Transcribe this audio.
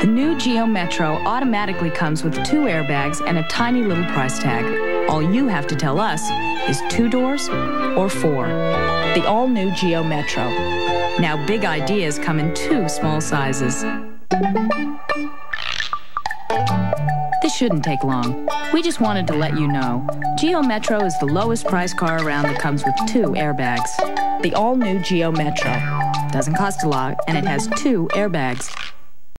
The new Geo Metro automatically comes with 2 airbags and a tiny little price tag. All you have to tell us is 2 doors or 4. The all-new Geo Metro. Now big ideas come in 2 small sizes. This shouldn't take long. We just wanted to let you know. Geo Metro is the lowest price car around that comes with 2 airbags. The all-new Geo Metro. Doesn't cost a lot, and it has 2 airbags.